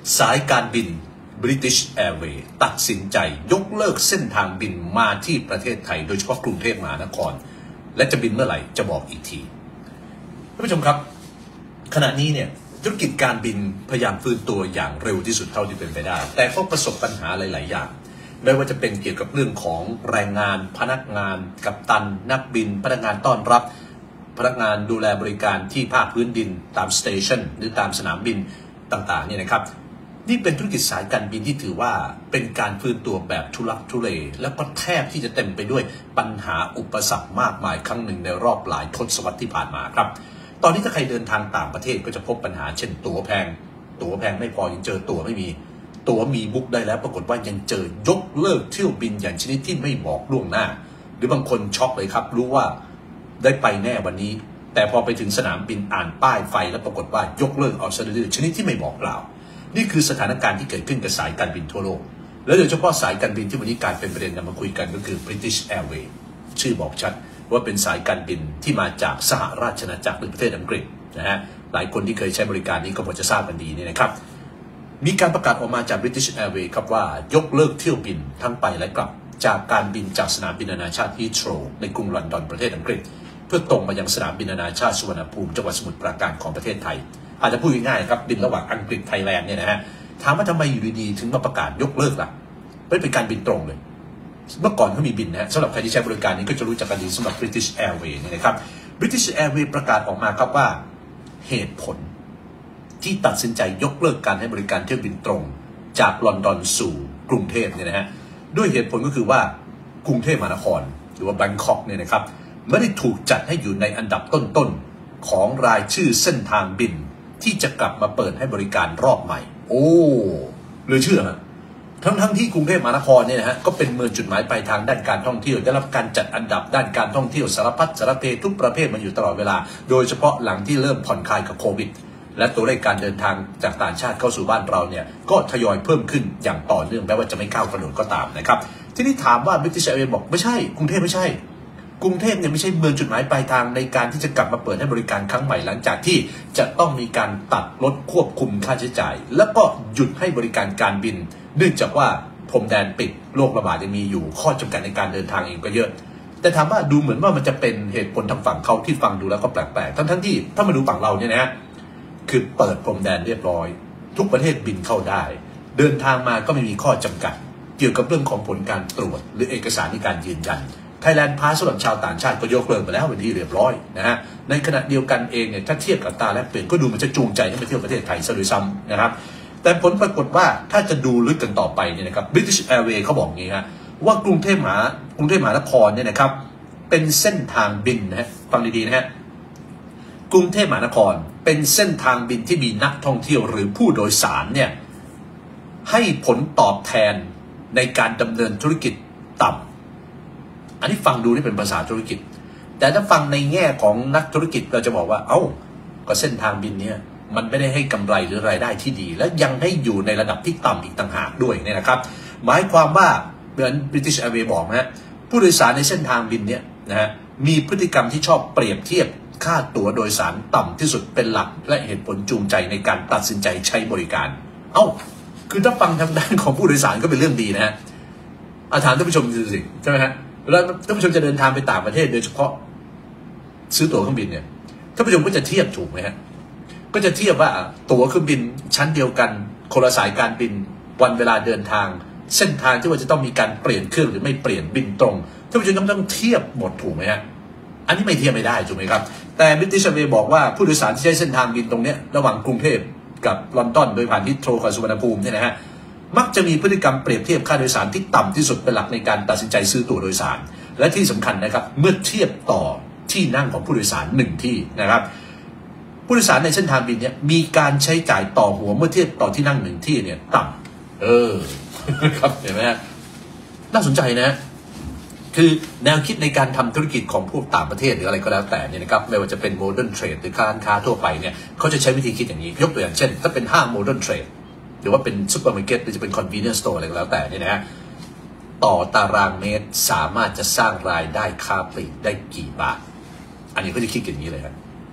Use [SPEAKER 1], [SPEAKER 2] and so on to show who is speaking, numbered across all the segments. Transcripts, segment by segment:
[SPEAKER 1] สายการบิน British Airways ตัดสินใจยกเลิกเส้นทางบินมาที่ประเทศไทยโดยเฉพาะกรุงเทพมหานครและจะบินเมื่อไหร่จะบอกอีกทีท่านผู้ชมครับขณะนี้เนี่ยธุรกิจการบินพยายามฟื้นตัวอย่างเร็วที่สุดเท่าที่เป็นไปได้แต่ก็ประสบปัญหาหลายๆอย่างไม่ว่าจะเป็นเกี่ยวกับเรื่องของแรงงานพนักงานกัปตันนักบินพนักงานต้อนรับพนักงานดูแลบริการที่ภาคพื้นดินตามสเตชันหรือตามสนามบินต่างๆเนี่ยนะครับนี่เป็นธุรกิจสายการบินที่ถือว่าเป็นการฟื้นตัวแบบทุลักทุเลและก็แทบที่จะเต็มไปด้วยปัญหาอุปสรรคมากมายครั้งหนึ่งในรอบหลายทศวรรษที่ผ่านมาครับตอนนี้ถ้าใครเดินทางต่างประเทศก็จะพบปัญหาเช่นตั๋วแพงไม่พอยังเจอตั๋วไม่มีตั๋วมีบุ๊กได้แล้วปรากฏว่ายังเจอยกเลิกเที่ยวบินอย่างชนิดที่ไม่บอกล่วงหน้าหรือบางคนช็อกเลยครับรู้ว่าได้ไปแน่วันนี้แต่พอไปถึงสนามบินอ่านป้ายไฟแล้วปรากฏว่ายกเลิกเอาซะดื้อชนิดที่ไม่บอกกล่าวนี่คือสถานการณ์ที่เกิดขึ้นกับสายการบินทั่วโลกและโดยเฉพาะสายการบินที่วันนี้การเป็นประเด็นนำมาคุยกันก็คือ British Airways ชื่อบอกชัดว่าเป็นสายการบินที่มาจากสหราชอาณาจักรหรือประเทศอังกฤษนะฮะหลายคนที่เคยใช้บริการนี้ก็พอจะทราบกันดีนี่นะครับมีการประกาศออกมาจาก British Airways ครับว่ายกเลิกเที่ยวบินทั้งไปและกลับจากการบินจากสนามบินนานาชาติฮีทโรว์ในกรุงลอนดอนประเทศอังกฤษเพื่อตรงมายังสนามบินนานาชาติสุวรรณภูมิจังหวัดสมุทรปราการของประเทศไทยอาจจะพูดง่ายๆครับบินระหว่างอังกฤษไทยแลนด์เนี่ยนะฮะถามว่าทำไมอยู่ดีๆถึงมาประกาศยกเลิกล่ะไม่เป็นการบินตรงเลยเมื่อก่อนเขามีบินนะสำหรับใครที่ใช้บริการนี้ก็จะรู้จักกันดีสำหรับ British Airways นี่นะครับ British Airways ประกาศออกมาครับว่าเหตุผลที่ตัดสินใจยกเลิกการให้บริการเที่ยวบินตรงจากลอนดอนสู่กรุงเทพเนี่ยนะฮะด้วยเหตุผลก็คือว่ากรุงเทพมหานครหรือว่าแบงคอกเนี่ยนะครับไม่ได้ถูกจัดให้อยู่ในอันดับต้นๆของรายชื่อเส้นทางบินที่จะกลับมาเปิดให้บริการรอบใหม่โอ้เหลือเชื่อทั้งที่กรุงเทพมหานครเนี่ยนะฮะก็เป็นเมืองจุดหมายปลายทางด้านการท่องเที่ยวได้รับการจัดอันดับด้านการท่องเที่ยวสารพัดสารเพทุกประเภทมาอยู่ตลอดเวลาโดยเฉพาะหลังที่เริ่มผ่อนคลายกับโควิดและตัวเลขการเดินทางจากต่างชาติเข้าสู่บ้านเราเนี่ยก็ทยอยเพิ่มขึ้นอย่างต่อเนื่องแม้ว่าจะไม่ก้าวกระโดดก็ตามนะครับทีนี้ถามว่า British Airways บอกไม่ใช่กรุงเทพไม่ใช่กรุงเทพเนี่ยไม่ใช่เมืองจุดหมายปลายทางในการที่จะกลับมาเปิดให้บริการครั้งใหม่หลังจากที่จะต้องมีการตัดลดควบคุมค่าใช้จ่ายแล้วก็หยุดให้บริการการบินเนื่องจากว่าพรมแดนปิดโรคระบาดยังมีอยู่ข้อจำกัดในการเดินทางเองก็เยอะแต่ถามว่าดูเหมือนว่ามันจะเป็นเหตุผลทางฝั่งเขาที่ฟังดูแล้วก็แปลกๆทั้งที่ถ้ามาดูฝั่งเราเนี่ยนะคือเปิดพรมแดนเรียบร้อยทุกประเทศบินเข้าได้เดินทางมาก็ไม่มีข้อจำกัดเกี่ยวกับเรื่องของผลการตรวจหรือเอกสารในการยืนยันไทยแลนด์พาสสำหรับชาวต่างชาติก็ยกเลิกไปแล้วเป็นที่เรียบร้อยนะฮะในขณะเดียวกันเองเนี่ยถ้าเทียบกับตาแลกเปลี่ยนก็ดูมันจะจูงใจให้มาเที่ยวประเทศไทยซะด้วยซ้ำนะครับแต่ผลปรากฏว่าถ้าจะดูลึกกันต่อไปเนี่ยนะครับ British Airways เขาบอกงี้ฮะว่ากรุงเทพมหานครเนี่ยนะครับเป็นเส้นทางบินนะฮะฟังดีๆนะฮะกรุงเทพมหานครเป็นเส้นทางบินที่มีนักท่องเที่ยวหรือผู้โดยสารเนี่ยให้ผลตอบแทนในการดำเนินธุรกิจต่ำอันนี้ฟังดูนี่เป็นภาษาธุรกิจแต่ถ้าฟังในแง่ของนักธุรกิจเราจะบอกว่าก็เส้นทางบินเนี่ยมันไม่ได้ให้กำไรหรือรายได้ที่ดีและยังให้อยู่ในระดับที่ต่ำอีกต่างหากด้วยเนี่ยนะครับหมายความว่าเหมือน British Airways บอกนะฮะผู้โดยสารในเส้นทางบินเนี่ยนะฮะมีพฤติกรรมที่ชอบเปรียบเทียบค่าตั๋วโดยสารต่ำที่สุดเป็นหลักและเหตุผลจูงใจในการตัดสินใจใช้บริการคือถ้าฟังทางด้านของผู้โดยสารก็เป็นเรื่องดีนะฮะถามท่านผู้ชมดูสิใช่ไหมฮะแล้วท่านผู้ชมจะเดินทางไปต่างประเทศโดยเฉพาะซื้อตั๋วเครื่องบินเนี่ยท่านผู้ชมก็จะเทียบถูกไหมฮะก็จะเทียบว่าตั๋วเครื่องบินชั้นเดียวกันคนละสายการบินวันเวลาเดินทางเส้นทางที่ว่าจะต้องมีการเปลี่ยนเครื่องหรือไม่เปลี่ยนบินตรงท่านผู้ชมต้องเทียบหมดถูกไหมฮะอันนี้ไม่เทียบไม่ได้ถูกไหมครับแต่ British Airways บอกว่าผู้โดยสารที่ใช้เส้นทางบินตรงนี้ระหว่างกรุงเทพกับลอนดอนโดยผ่านฮีทโรว์กับสุวรรณภูมิเนี่ยนะฮะมักจะมีพฤติกรรมเปรียบเทียบค่าโดยสารที่ต่ำที่สุดเป็นหลักในการตัดสินใจซื้อตั๋วโดยสารและที่สำคัญนะครับเมื่อเทียบต่อที่นั่งของผู้โดยสาร1ที่นะครับผู้โดยสารในเส้นทางบินเนี่ยมีการใช้จ่ายต่อหัวเมื่อเทียบต่อที่นั่ง1ที่เนี่ยต่ำครับเห็นไหมฮะน่าสนใจนะคือแนวคิดในการทำธุรกิจของพวกต่างประเทศหรืออะไรก็แล้วแต่เนี่ยนะครับไม่ว่าจะเป็นโมเดิร์นเทรดหรือการค้าทั่วไปเนี่ยเขาจะใช้วิธีคิดอย่างนี้ยกตัวอย่างเช่นถ้าเป็นห้างโมเดิร์นเทรดหรือว่าเป็นซุปเปอร์มาร์เก็ตหรือจะเป็นคอนเวเนียนสโตร์อะไรก็แล้วแต่เนี่ยนะฮะต่อตารางเมตรสามารถจะสร้างรายได้ค่าปลีกได้กี่บาทอันนี้ก็จะคิดอย่างนี้เลยครับ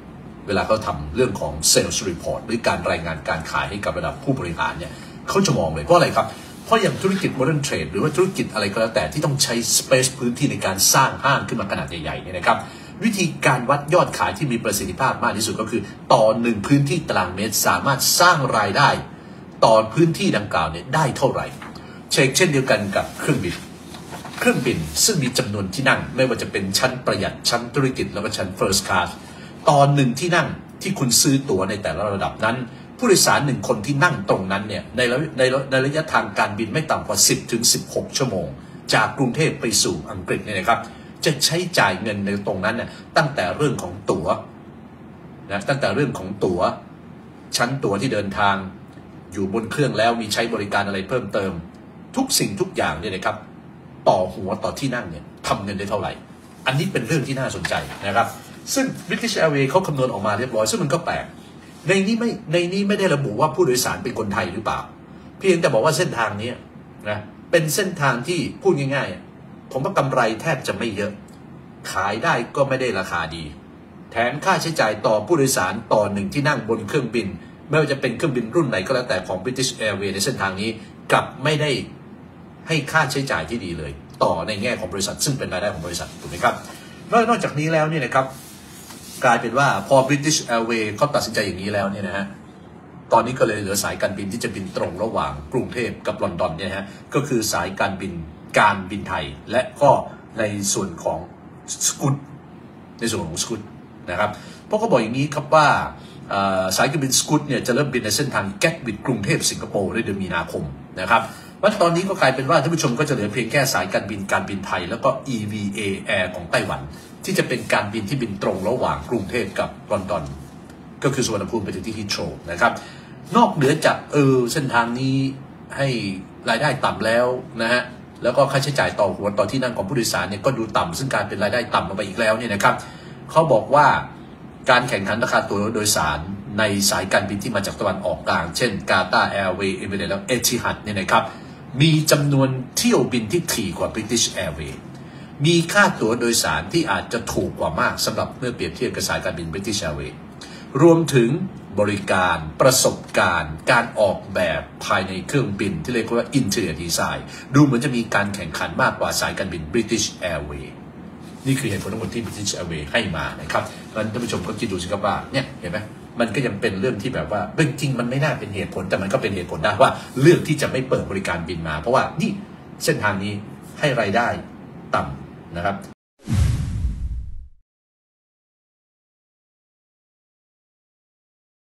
[SPEAKER 1] เวลาเขาทำเรื่องของ Sales Report หรือการรายงานการขายให้กับระดับผู้บริหารเนี่ยเขาจะมองเลยเพราะอะไรครับเพราะอย่างธุรกิจ Modern Trade หรือว่าธุรกิจอะไรก็แล้วแต่ที่ต้องใช้ Space พื้นที่ในการสร้างห้างขึ้นมาขนาดใหญ่ๆเนี่ยนะครับวิธีการวัดยอดขายที่มีประสิทธิภาพมากที่สุดก็คือต่อ1พื้นที่ตารางเมตรสามารถสร้างรายได้ต่อพื้นที่ดังกล่าวเนี่ยได้เท่าไหร่เช่นเดียวกันกับเครื่องบินซึ่งมีจำนวนที่นั่งไม่ว่าจะเป็นชั้นประหยัดชั้นธุรกิจแล้วก็ชั้น First Class ต่อ1ที่นั่งที่คุณซื้อตั๋วในแต่ละระดับนั้นผู้โดยสาร1คนที่นั่งตรงนั้นเนี่ยในระยะทางการบินไม่ต่ำกว่า10 ถึง 16 ชั่วโมงจากกรุงเทพไปสู่อังกฤษเนี่ยนะครับจะใช้จ่ายเงินในตรงนั้นเนี่ยตั้งแต่เรื่องของตั๋วนะตั้งแต่เรื่องของตั๋วชั้นตั๋วที่เดินทางอยู่บนเครื่องแล้วมีใช้บริการอะไรเพิ่มเติมทุกสิ่งทุกอย่างเนี่ยนะครับต่อหัวต่อที่นั่งเนี่ยทำเงินได้เท่าไหร่อันนี้เป็นเรื่องที่น่าสนใจนะครับซึ่ง British Airways เขาคำนวณออกมาเรียบร้อยซึ่งมันก็แปลกในนี้ไม่ได้ระบุว่าผู้โดยสารเป็นคนไทยหรือเปล่าเพียงแต่บอกว่าเส้นทางนี้นะเป็นเส้นทางที่พูดง่ายๆผมว่ากำไรแทบจะไม่เยอะขายได้ก็ไม่ได้ราคาดีแถมค่าใช้จ่ายต่อผู้โดยสารต่อ1ที่นั่งบนเครื่องบินไม่ว่าจะเป็นเครื่องบินรุ่นไหนก็แล้วแต่ของ British Airways ในเส้นทางนี้กลับไม่ได้ให้ค่าใช้จ่ายที่ดีเลยต่อในแง่ของบริษัทซึ่งเป็นรายได้ของบริษัทถูกไหมครับนอกจากนี้แล้วเนี่ยนะครับกลายเป็นว่าพอ British Airways เขาตัดสินใจอย่างนี้แล้วเนี่ยนะฮะตอนนี้ก็เลยเหลือสายการบินที่จะบินตรงระหว่างกรุงเทพกับลอนดอนเนี่ยฮะก็คือสายการบินไทยและก็ในส่วนของสกูตนะครับเพราะเขาบอกอย่างนี้ครับว่าสายการบินสกูตเนี่ยจะเริ่มบินในเส้นทางแก็ตวิดกรุงเทพสิงคโปร์ในเดือนมีนาคมนะครับว่าตอนนี้ก็กลายเป็นว่าท่านผู้ชมก็จะเหลือเพียงแค่สายการบินไทยแล้วก็ EVA Air ของไต้หวันที่จะเป็นการบินที่บินตรงระหว่างกรุงเทพกับลอนดอนก็คือสุวรรณภูมิไปถึงที่ฮิตโรนะครับนอกเหนือจากเส้นทางนี้ให้รายได้ต่ำแล้วนะฮะแล้วก็ค่าใช้จ่ายต่อหัวต่อที่นั่งของผู้โดยสารเนี่ยก็ดูต่ำซึ่งการเป็นรายได้ต่ำลงไปอีกแล้วเนี่ยนะครับเขาบอกว่าการแข่งขันราคาตั๋วโดยสารในสายการบินที่มาจากตะวันออกกลางเช่นกาตาร์แอร์เวย์เอมิเรตส์แล้วเอทิฮัดเนี่ยนะครับมีจำนวนเที่ยวบินที่ถี่กว่า British Airways มีค่าตั๋วโดยสารที่อาจจะถูกกว่ามากสำหรับเมื่อเปรียบเทียบกับสายการบิน British Airways รวมถึงบริการประสบการณ์การออกแบบภายในเครื่องบินที่เรียกว่า Interior Design ดูเหมือนจะมีการแข่งขันมากกว่าสายการบิน British Airways นี่คือเหตุผลทั้งหมดที่ British Airways ให้มานะครับงั้นท่านผู้ชมก็คิดดูสิครับว่าเนี่ยเห็นไหมมันก็ยังเป็นเรื่องที่แบบว่าจริงๆมันไม่น่าเป็นเหตุผลแต่มันก็เป็นเหตุผลได้ว่าเลือกที่จะไม่เปิดบริการบินมาเพราะว่านี่เส้นทางนี้ให้รายได้ต่ำนะครับ